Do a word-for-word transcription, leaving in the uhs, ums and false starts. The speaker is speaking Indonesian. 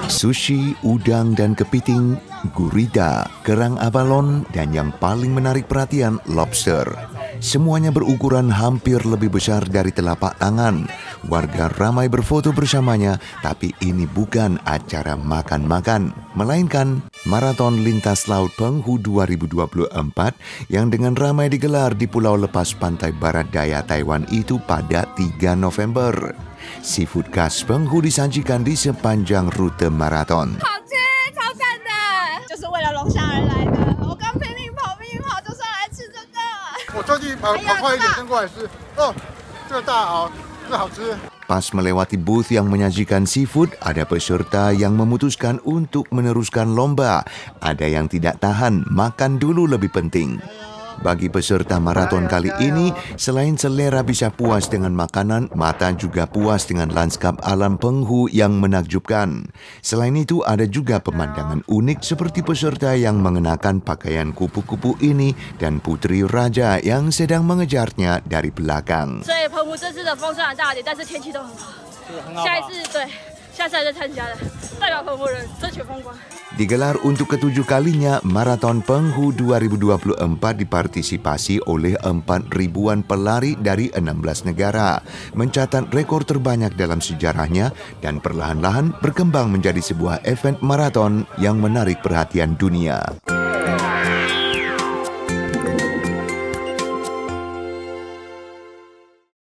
Sushi, udang dan kepiting, gurita, kerang abalon, dan yang paling menarik perhatian, lobster. Semuanya berukuran hampir lebih besar dari telapak tangan. Warga ramai berfoto bersamanya, tapi ini bukan acara makan-makan, melainkan Maraton Lintas Laut Penghu dua ribu dua puluh empat yang dengan ramai digelar di Pulau Lepas Pantai Barat Daya Taiwan itu pada tiga November. Seafood khas Penghu disajikan di sepanjang rute maraton. Pas melewati booth yang menyajikan seafood, ada peserta yang memutuskan untuk meneruskan lomba. Ada yang tidak tahan, makan dulu lebih penting. Bagi peserta maraton kali ini, selain selera bisa puas dengan makanan, mata juga puas dengan lanskap alam Penghu yang menakjubkan. Selain itu, ada juga pemandangan unik seperti peserta yang mengenakan pakaian kupu-kupu ini dan putri raja yang sedang mengejarnya dari belakang. Digelar untuk ketujuh kalinya, Maraton Penghu dua ribu dua puluh empat dipartisipasi oleh empat ribuan pelari dari enam belas negara, mencatat rekor terbanyak dalam sejarahnya dan perlahan-lahan berkembang menjadi sebuah event maraton yang menarik perhatian dunia.